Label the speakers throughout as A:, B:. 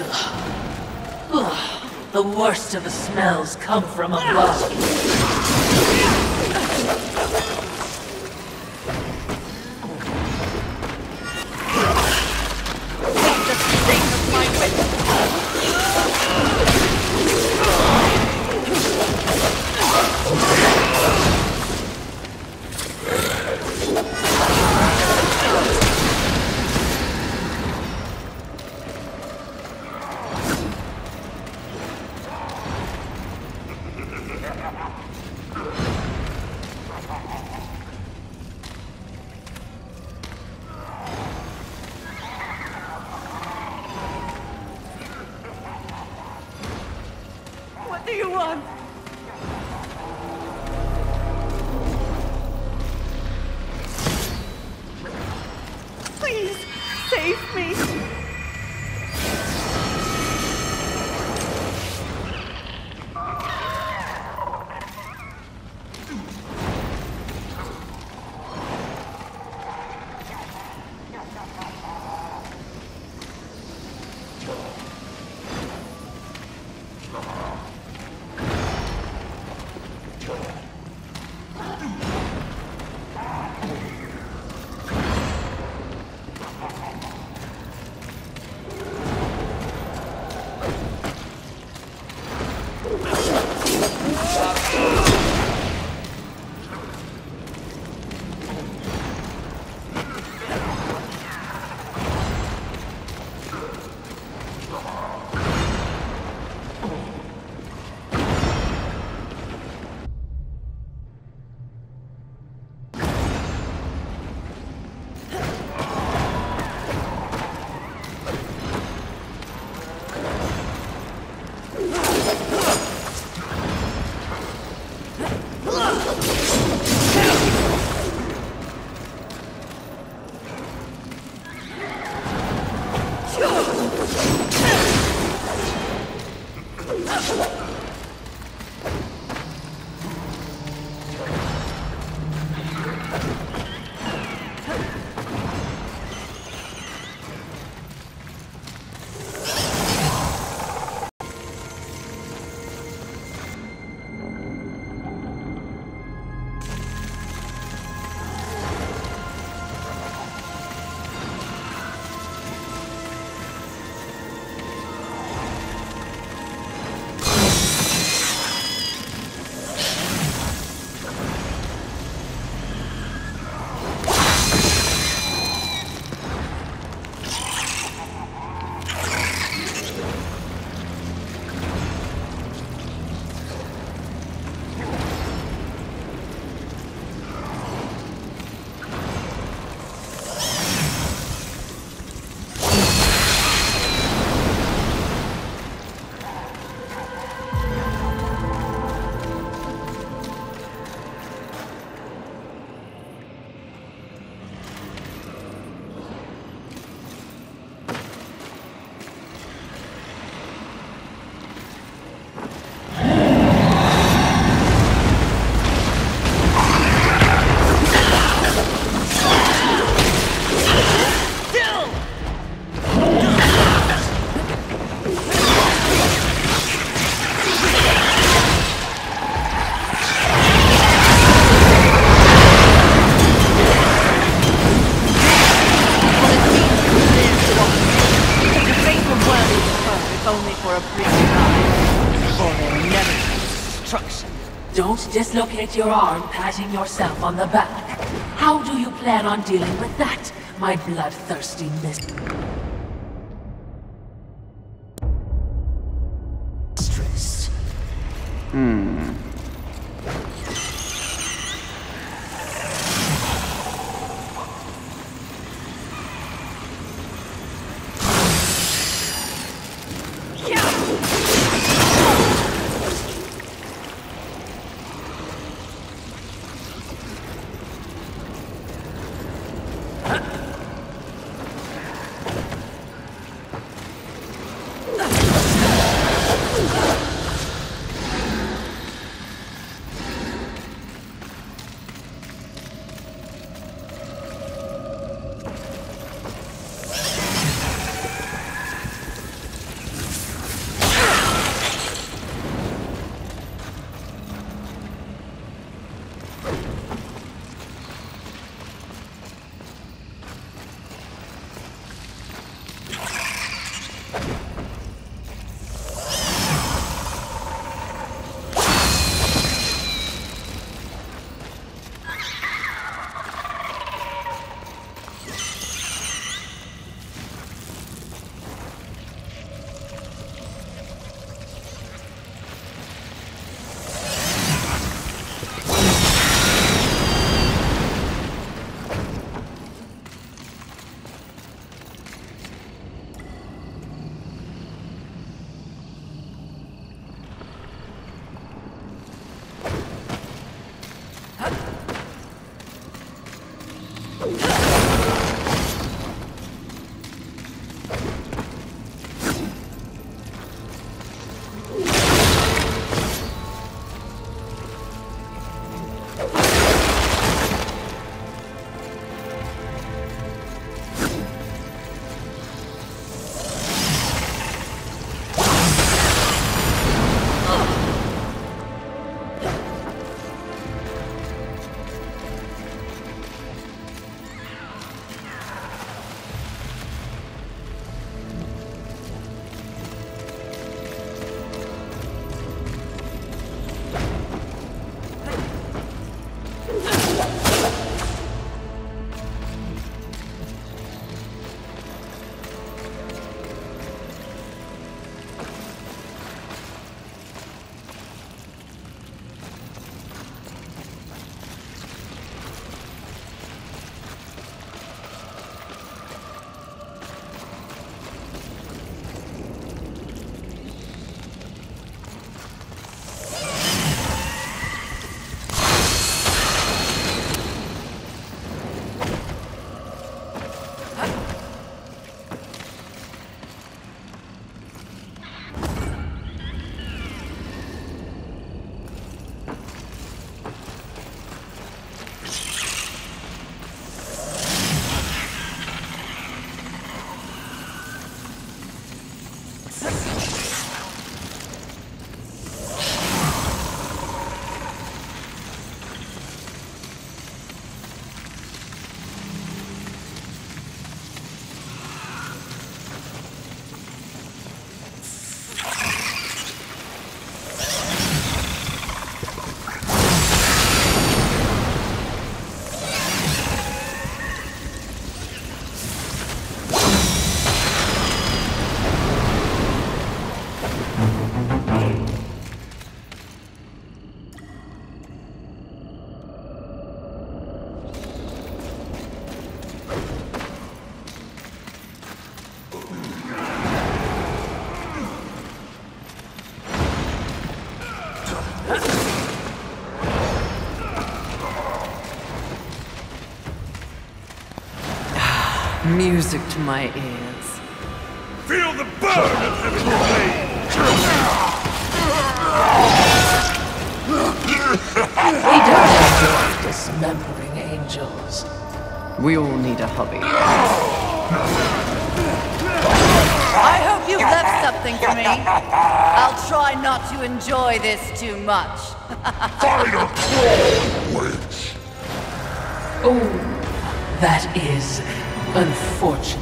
A: The worst of the smells come from above.
B: What do you want? Please, save me.
A: Don't dislocate your arm patting yourself on the back. How do you plan on dealing with that, my bloodthirsty mistress?
C: Music to my ears.
D: Feel the burn of heaven's blade!
A: We don't enjoy dismembering angels.
C: We all need a hobby.
B: I hope you've left something for me. I'll try not to enjoy this too much.
D: Find a troll, witch!
A: Oh, that is unfortunate.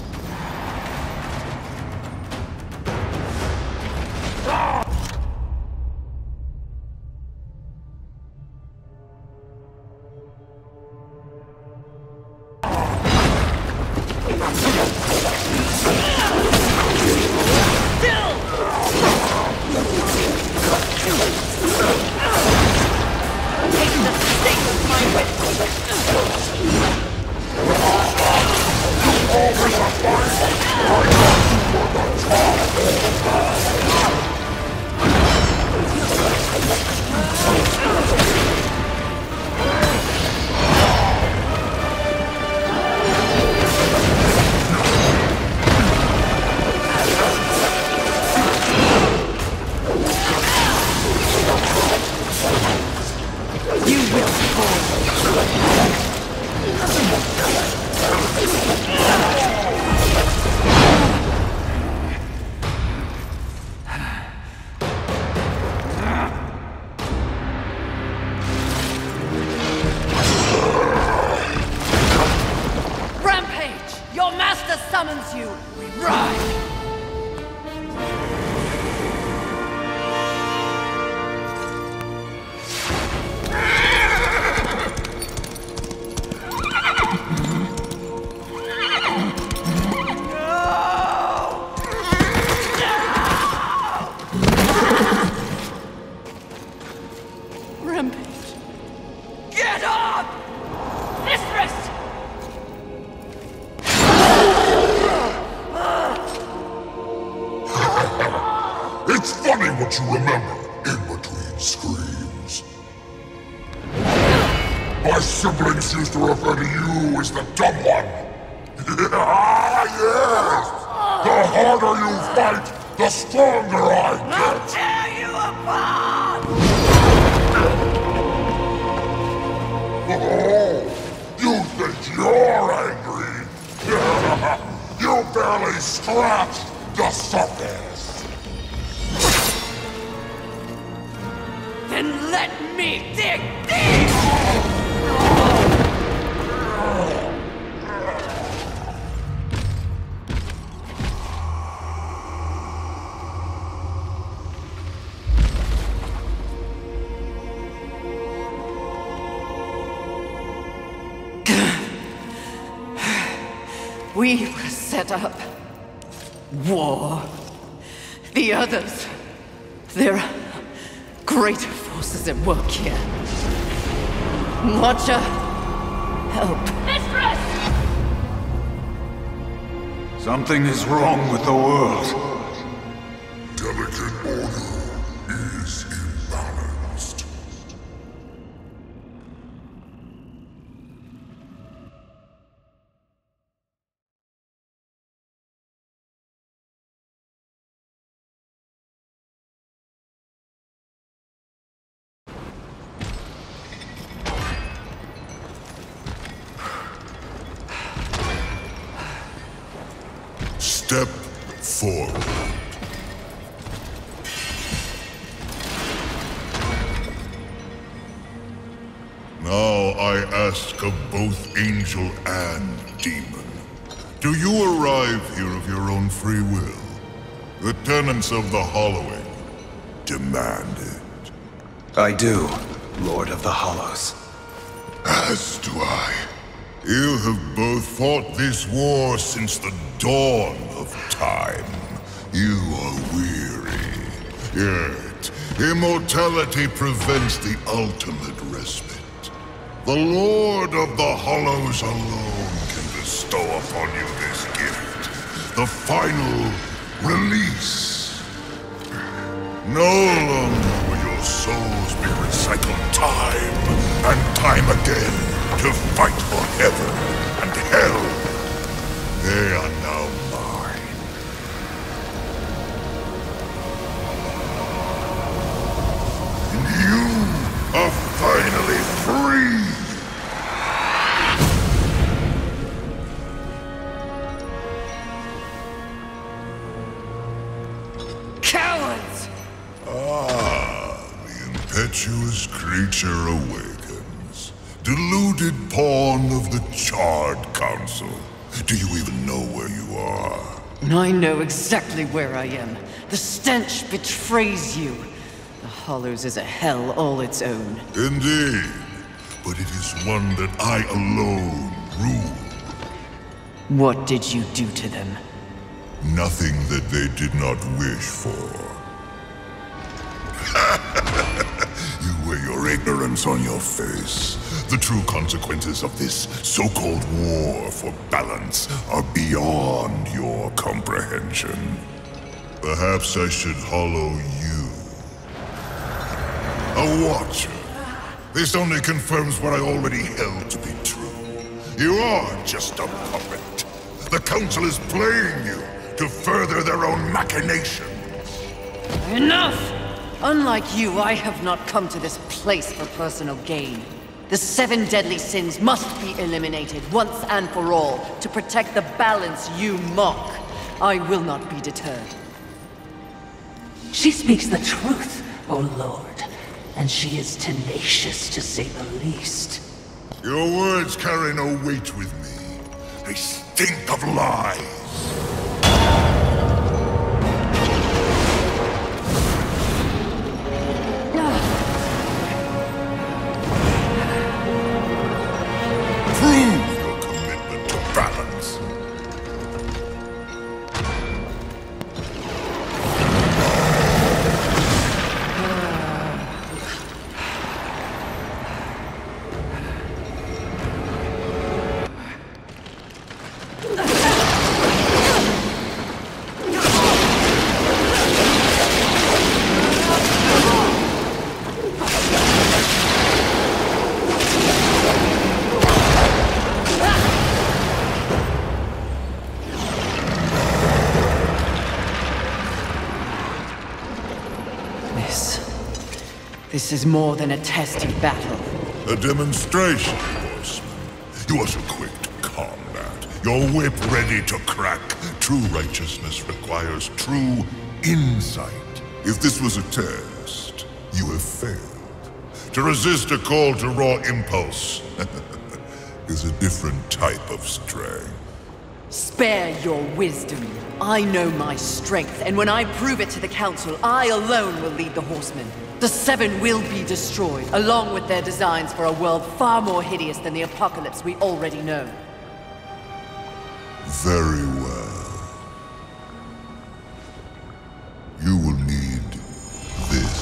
B: Summons you, we ride! Rampage! Get up! Mistress!
D: It's funny what you remember in between screams. My siblings used to refer to you as the dumb one. Yes! The harder you fight, the stronger I get!
B: I'll tear you apart!
D: Oh, you think you're angry? You barely scratched the surface!
B: Then let me dig deep! We were set up. War. The others. There are greater forces at work here. Watcher, help. Mistress!
E: Something is wrong with the world.
D: Delicate order is imbalanced. Step forward. Now I ask of both angel and demon. Do you arrive here of your own free will? The tenets of the Hollowing demand it.
E: I do, Lord of the Hollows.
D: As do I. You have both fought this war since the dawn of time. You are weary. Yet, immortality prevents the ultimate respite. The Lord of the Hollows alone can bestow upon you this gift. The final release. No longer will your souls be recycled time and time again to fight for heaven and hell. They are now mine. And you are finally free!
B: Cowards!
D: The impetuous creature awakens. Deluded pawn of the Charred Council. Do you even know where you are?
C: I know exactly where I am. The stench betrays you. The Hollows is a hell all its own.
D: Indeed. But it is one that I alone rule.
C: What did you do to them?
D: Nothing that they did not wish for. You wear your ignorance on your face. The true consequences of this so-called war for balance are beyond your comprehension. Perhaps I should hollow you. A watcher. This only confirms what I already held to be true. You are just a puppet. The Council is playing you to further their own machinations.
C: Enough! Unlike you, I have not come to this place for personal gain. The 7 deadly sins must be eliminated once and for all to protect the balance you mock. I will not be deterred.
A: She speaks the truth, O Lord, and she is tenacious to say the least.
D: Your words carry no weight with me. They stink of lies. Prove your commitment to balance.
C: This is more than a tested battle.
D: A demonstration, Horsemen. You are so quick to combat. Your whip ready to crack. True righteousness requires true insight. If this was a test, you have failed. To resist a call to raw impulse is a different type of strength.
C: Spare your wisdom. I know my strength, and when I prove it to the Council, I alone will lead the Horsemen. The 7 will be destroyed, along with their designs for a world far more hideous than the apocalypse we already know.
D: Very well. You will need this.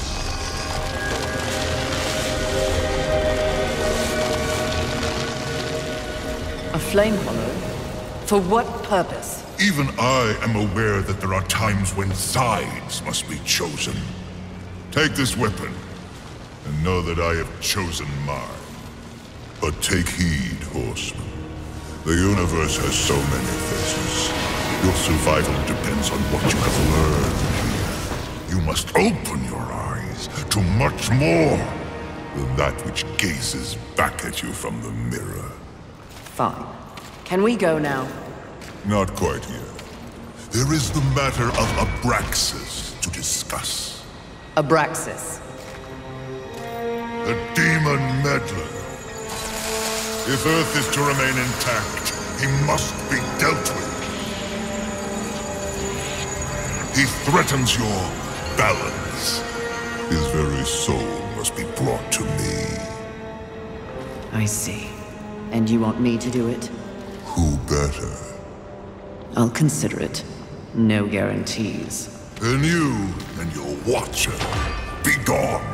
C: A flame hollow? For what purpose?
D: Even I am aware that there are times when sides must be chosen. Take this weapon, and know that I have chosen mine. But take heed, Horseman. The universe has so many faces. Your survival depends on what you have learned here. You must open your eyes to much more than that which gazes back at you from the mirror.
C: Fine. Can we go now?
D: Not quite yet. There is the matter of Abraxas to discuss.
C: Abraxas.
D: The demon meddler. If Earth is to remain intact, he must be dealt with. He threatens your balance. His very soul must be brought to me.
C: I see. And you want me to do it?
D: Who better?
C: I'll consider it. No guarantees.
D: Then you and your watcher, be gone.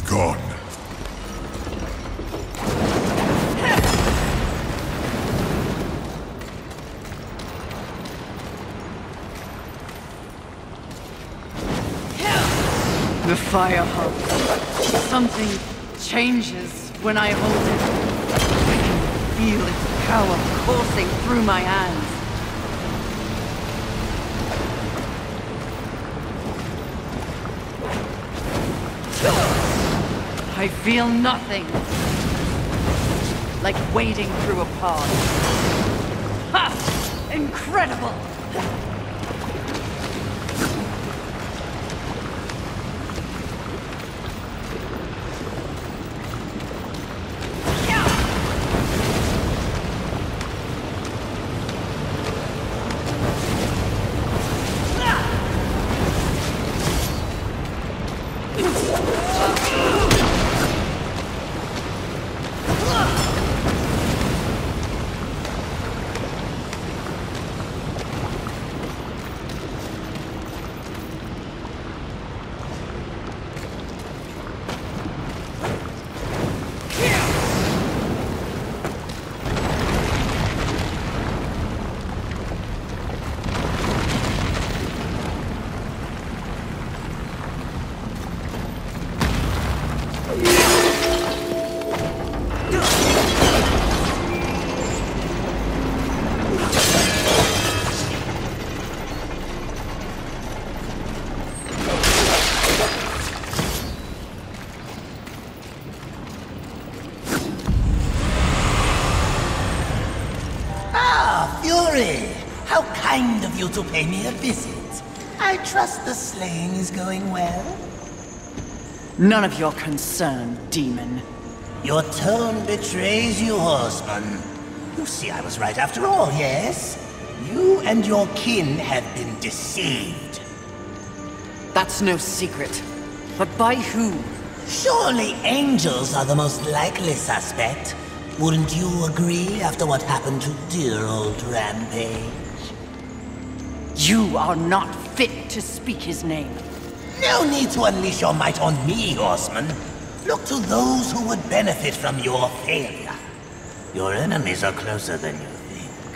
D: gone.
C: The fire hub. Something changes when I hold it. I can feel its power coursing through my hands. I feel nothing. Like wading through a pond. Ha! Incredible!
F: How kind of you to pay me a visit. I trust the slaying is going well.
C: None of your concern, demon.
F: Your tone betrays you, Horseman. You see, I was right after all, yes? You and your kin have been deceived.
C: That's no secret. But by who?
F: Surely angels are the most likely suspect. Wouldn't you agree after what happened to dear old Rampage?
C: You are not fit to speak his name.
F: No need to unleash your might on me, Horseman. Look to those who would benefit from your failure. Your enemies are closer than you think.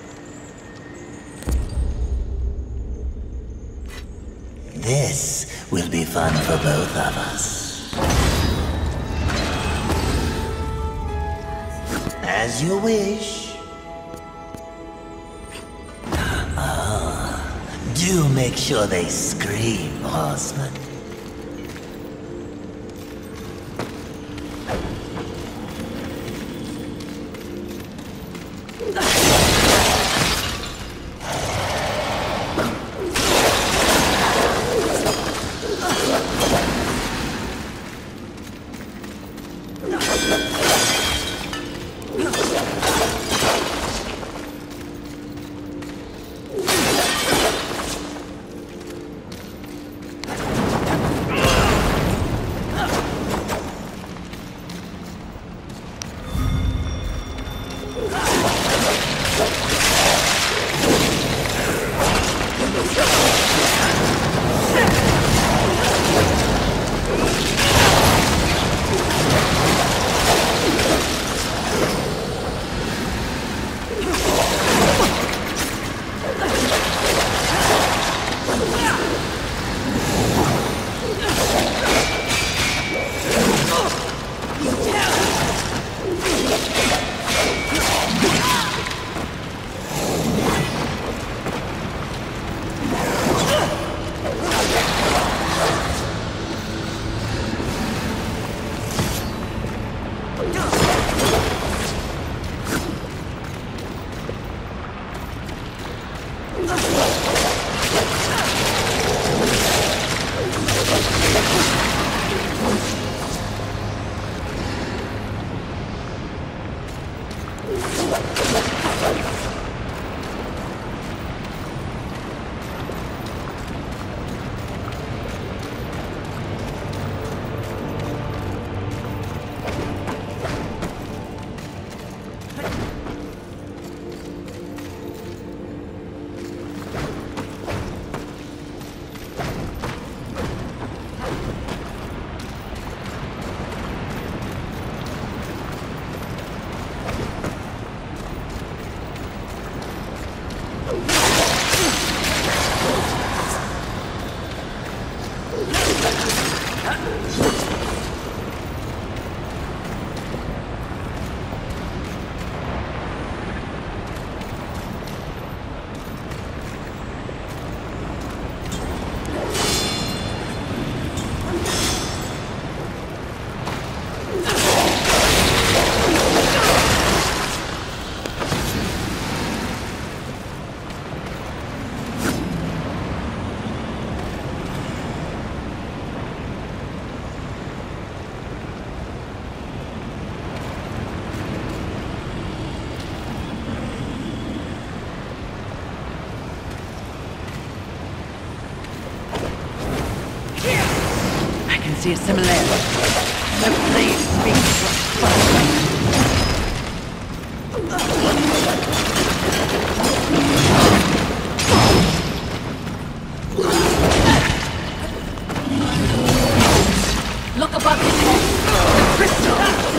F: This will be fun for both of us. As you wish. Do make sure they scream, Horseman.
C: see a similarity. The blade speaks of fire.
A: Look above his head! The crystal!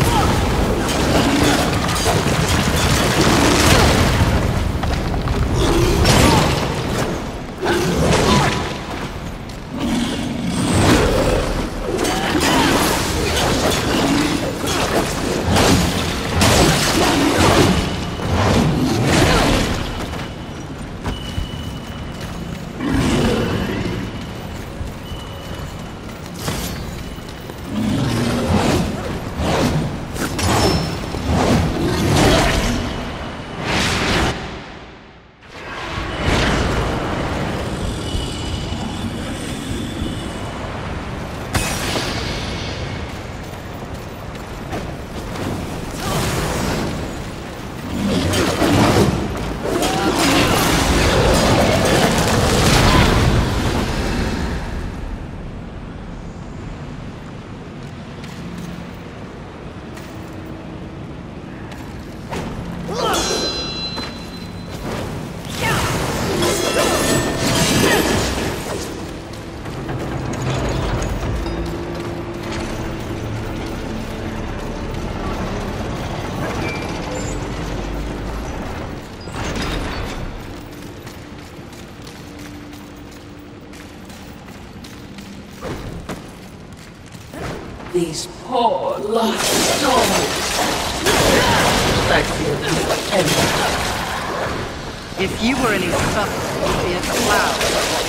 A: These poor lost souls. I feel you empty.
C: If you were any suffering, you'd be a cloud.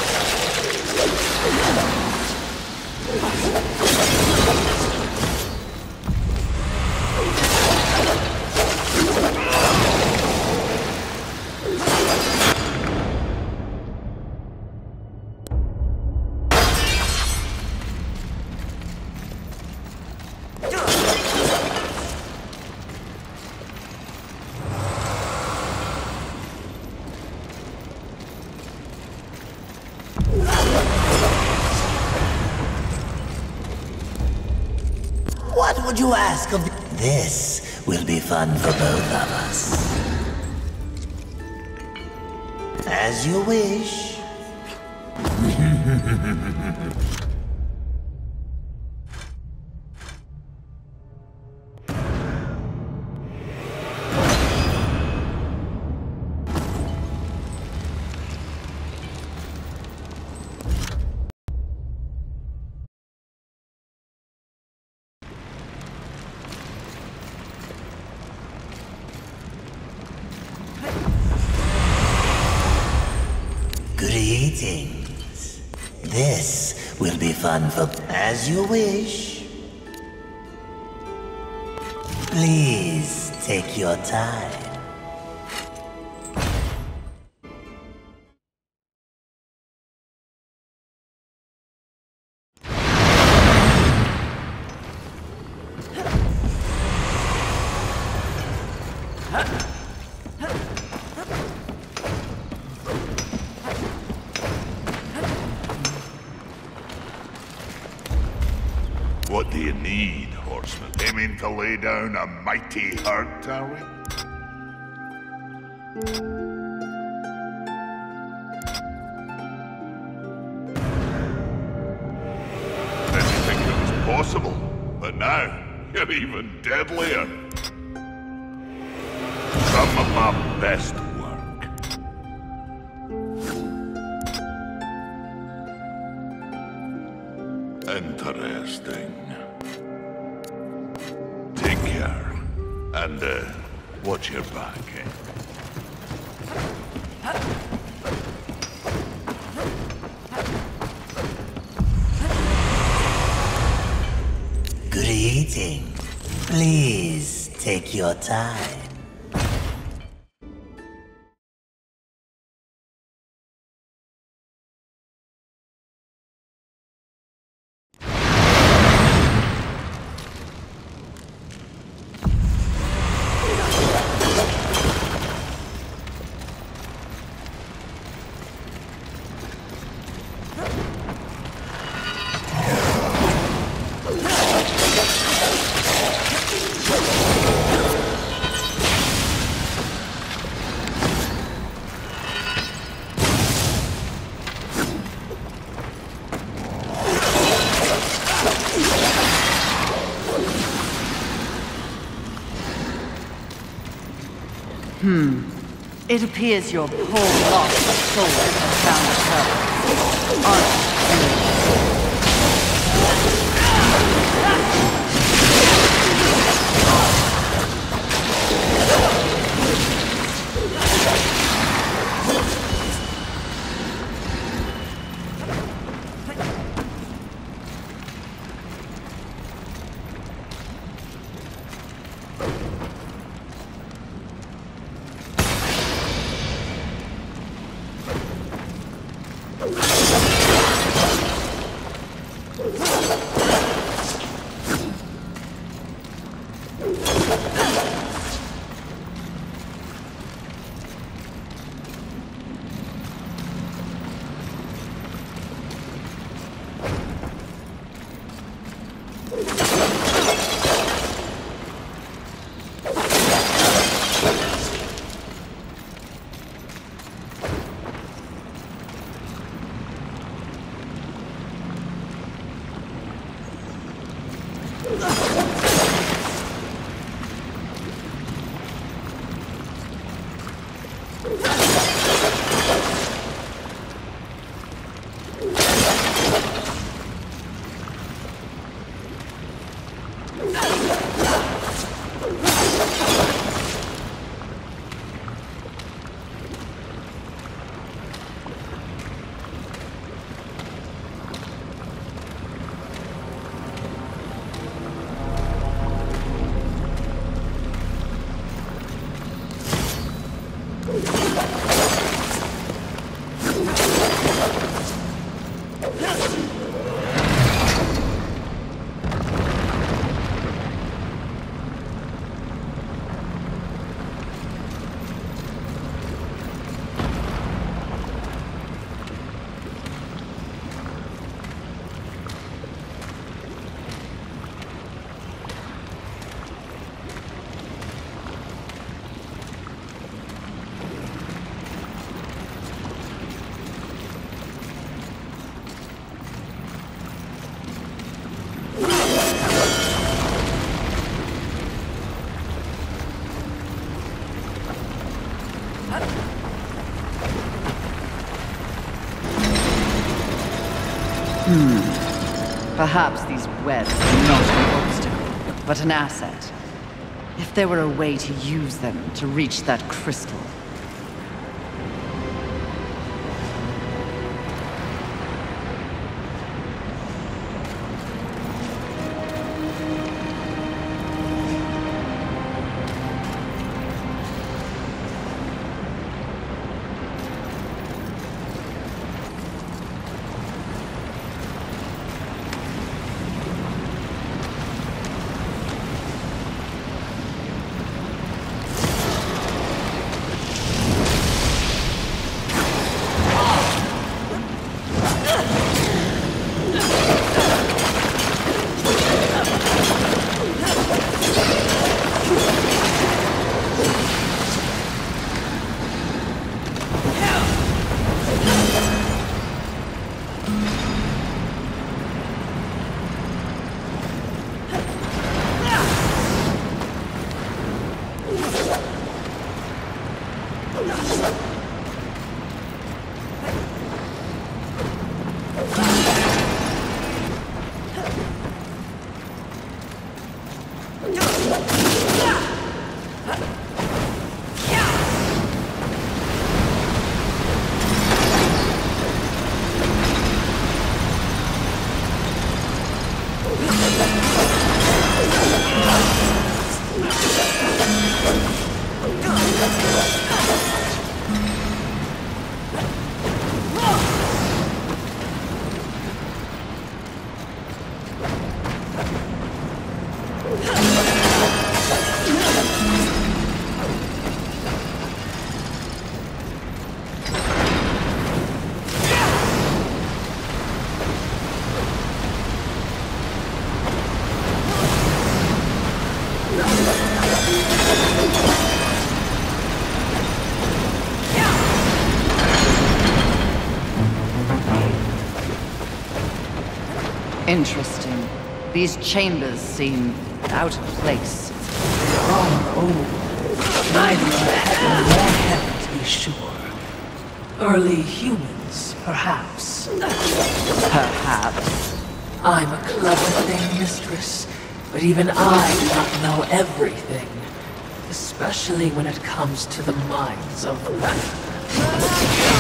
F: What would you ask of this? Will be fun for both of us. As you wish. Greetings. This will be fun for... As you wish. Please take your time.
D: What do you need, Horsemen? Aiming to lay down a mighty herd, are we? Didn't think it was possible, but now you're even deadlier. Some of my best work. Interesting. Take care. And, watch your back, eh?
F: Greetings. Please take your time.
C: It appears your poor lost soul has found a purpose. Honest. Perhaps these webs are not an obstacle, but an asset. If there were a way to use them to reach that crystal. Interesting. These chambers seem out of place.
A: Neither heaven nor heaven, to be sure. Early humans, perhaps.
C: Perhaps.
A: I'm a clever thing, mistress, but even I do not know everything. Especially when it comes to the minds of men.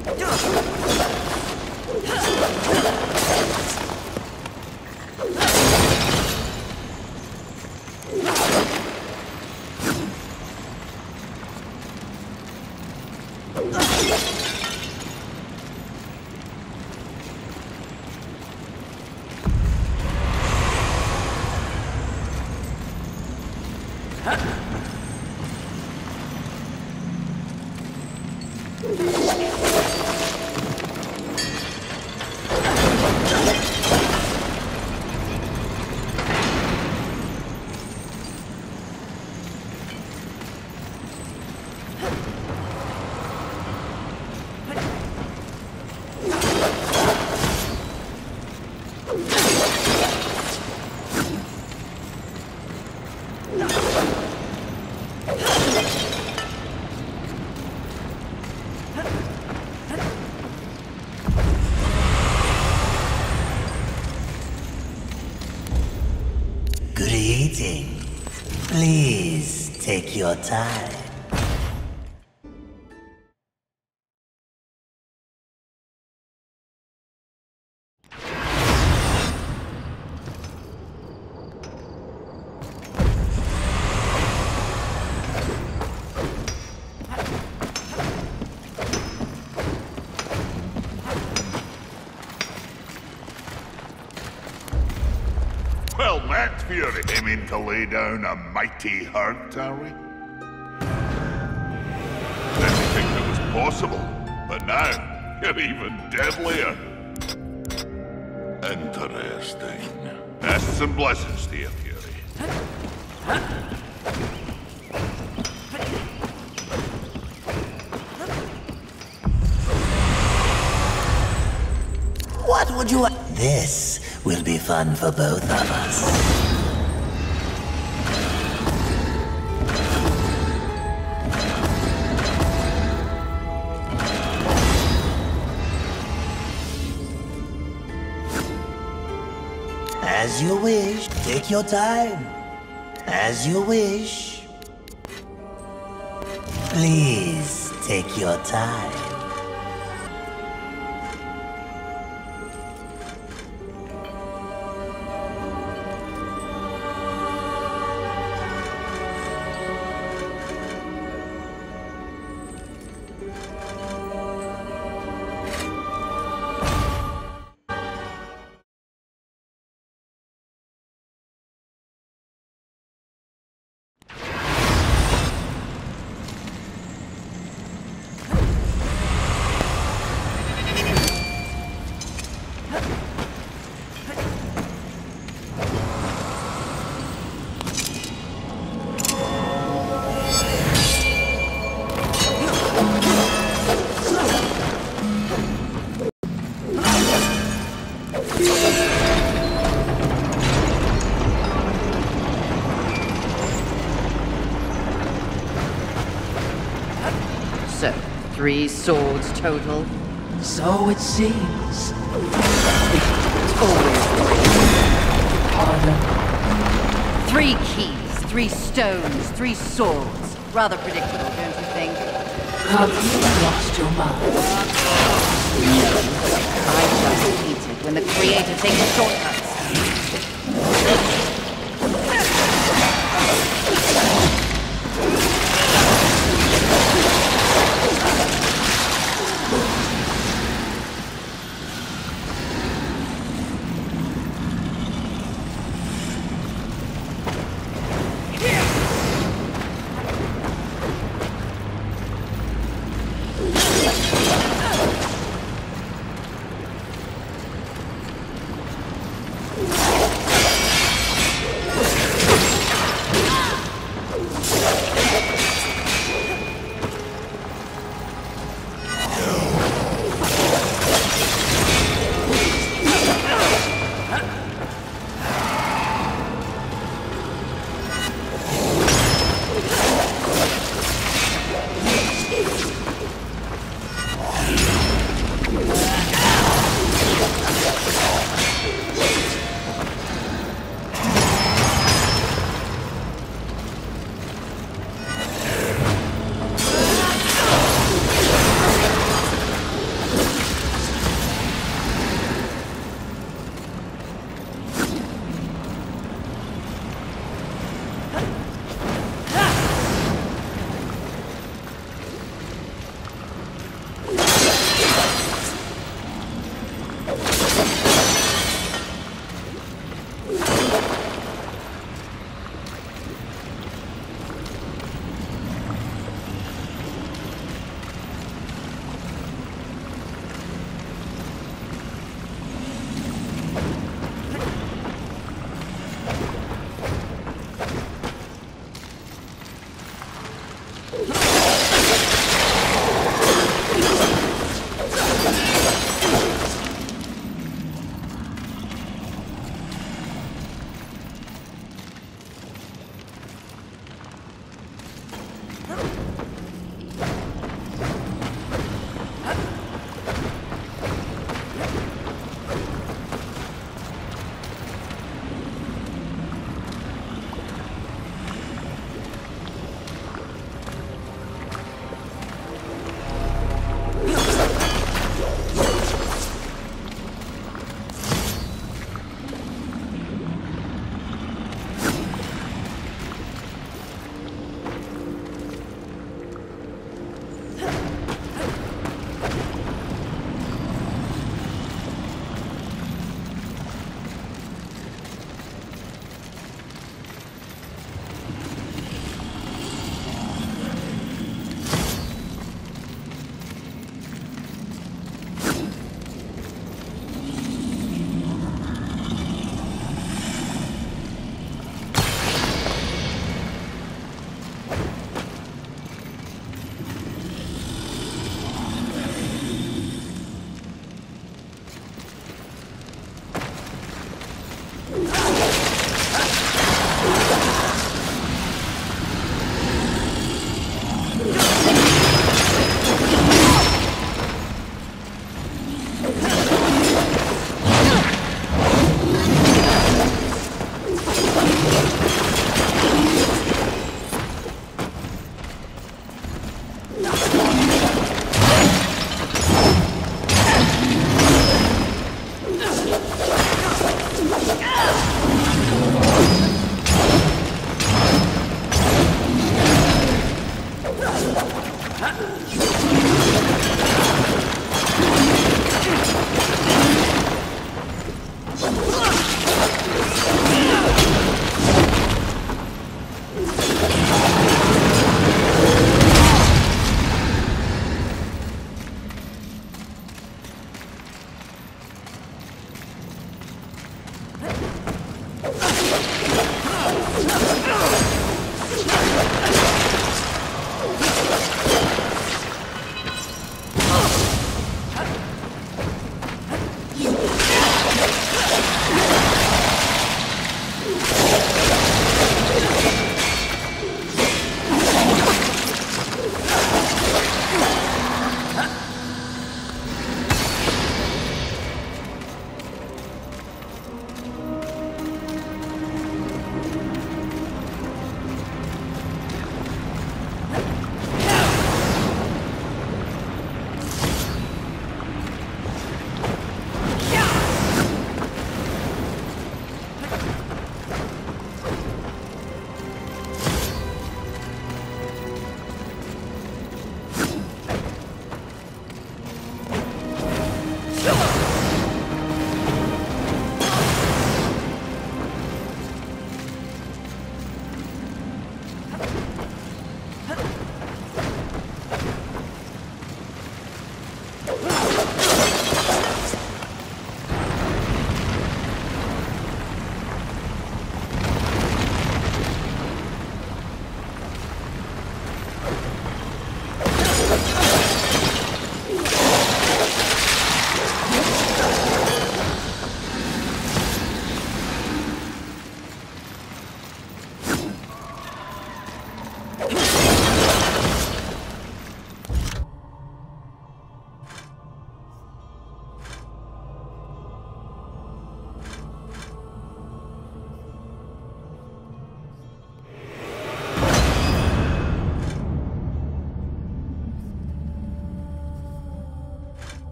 F: Greeting. Please take your time.
D: Well, that fury came in to lay down a mighty hurt, are we? Didn't think it was possible, but now you're even deadlier. Interesting. Nests and blessings to you, Fury.
F: What would you... This will be fun for both of us. As you wish. Take your time. As you wish. Please take your time.
C: So, 3 swords total.
A: So it seems.
C: It's always 3.
A: Pardon.
C: 3 keys, 3 stones, 3 swords. Rather predictable, don't you think?
A: Have you lost your mind?
C: I just hate it when the creator takes shortcuts.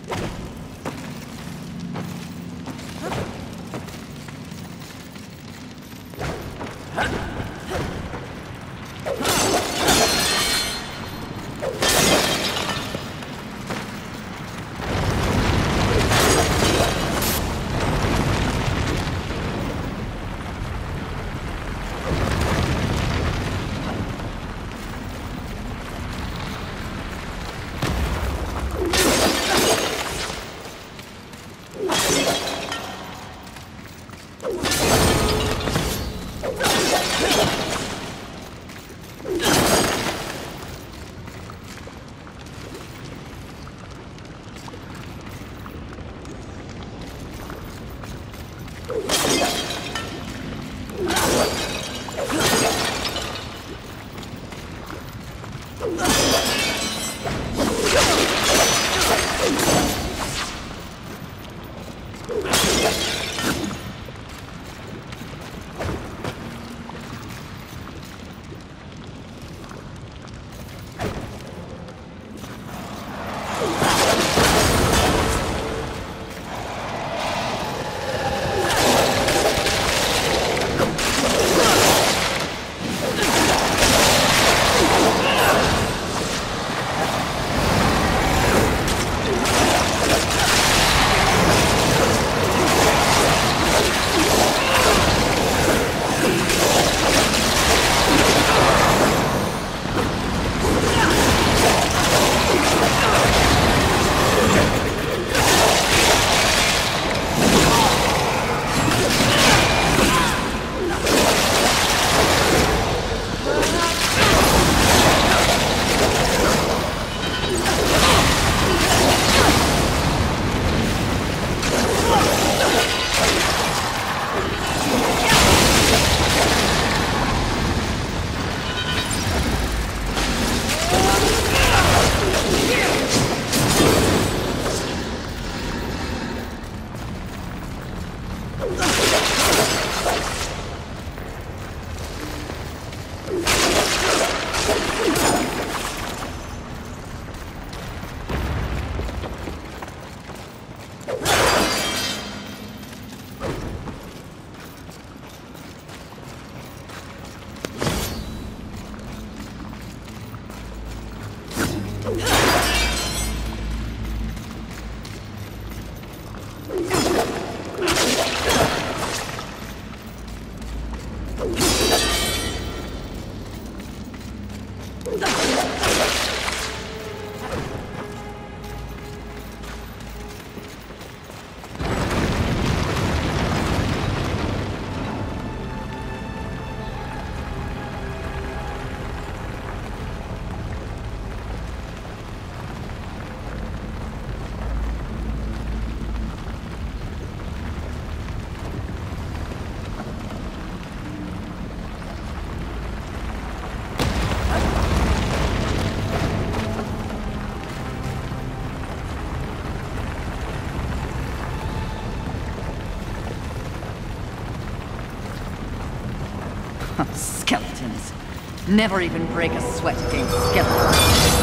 C: Skeletons. Never even break a sweat against skeletons.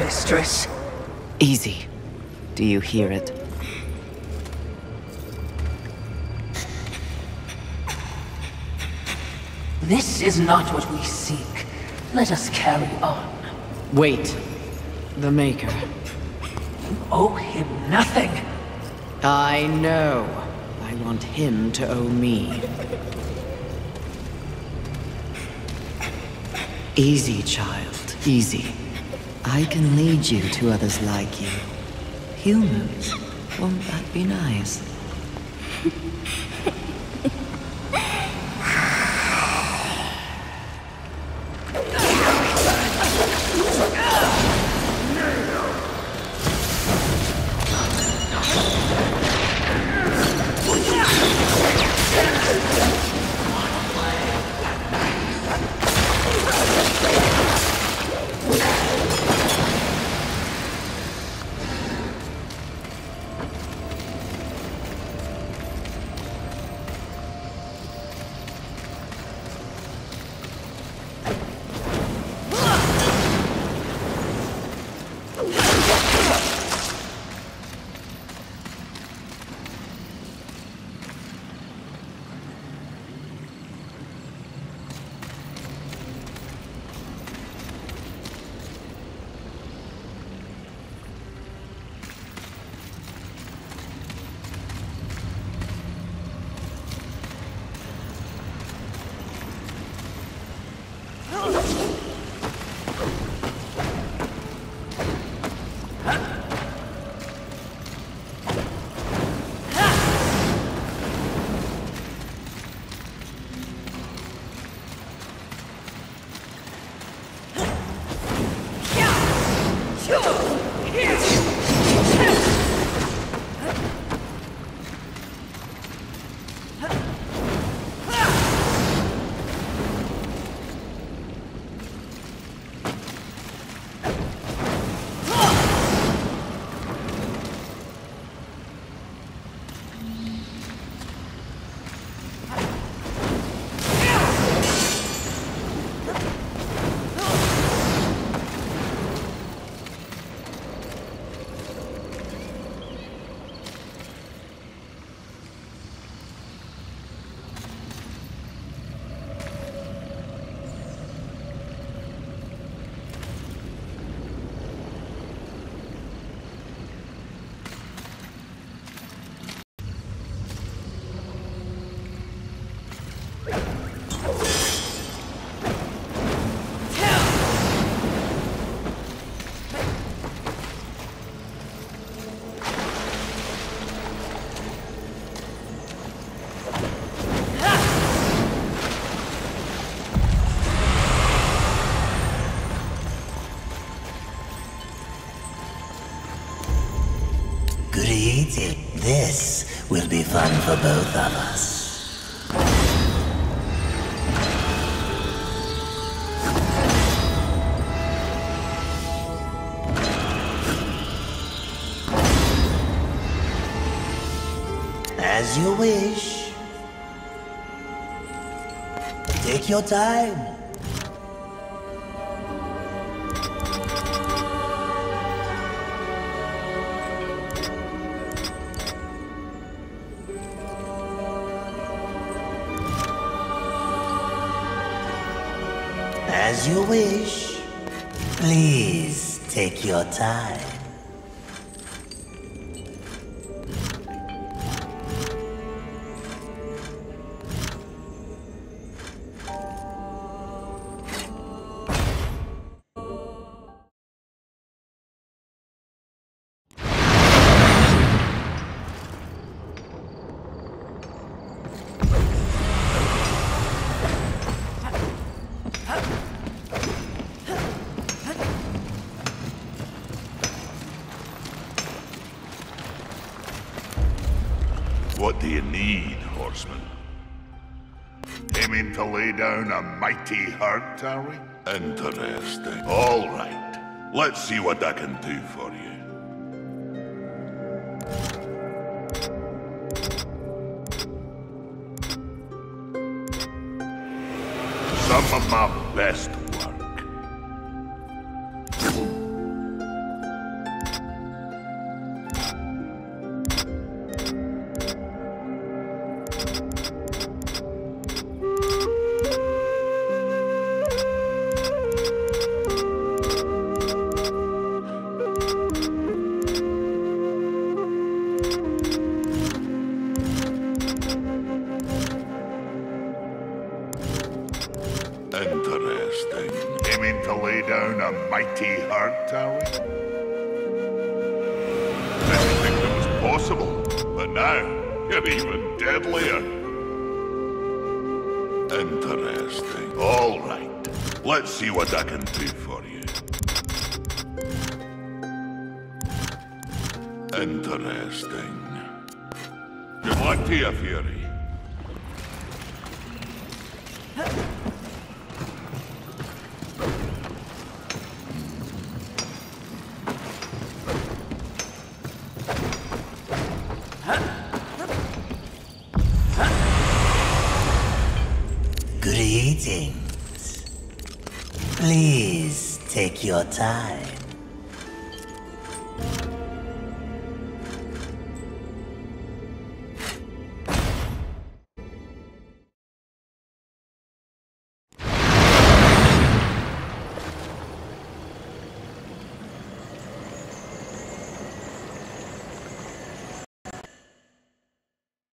A: mistress.
C: Easy. Do you hear it?
A: This is not what we seek. Let us carry on.
C: Wait. The Maker.
A: You owe him nothing.
C: I know. I want him to owe me. Easy, child. Easy. I can lead you to others like you. Humans. Won't that be nice?
F: Greeting. This will be fun for both of us. As you wish. Take your time. As you wish. Please take your time.
D: What do you need, Horsemen? Aiming to lay down a mighty hurt, are we? Interesting. All right. Let's see what I can do for you. Some of my best work. Interesting. Aiming to lay down a mighty herd tower? Didn't think it was possible, but now you're even deadlier. Interesting. All right. Let's see what I can do for you. Interesting. Good luck to you, Fury.
F: Greetings. Please take your time.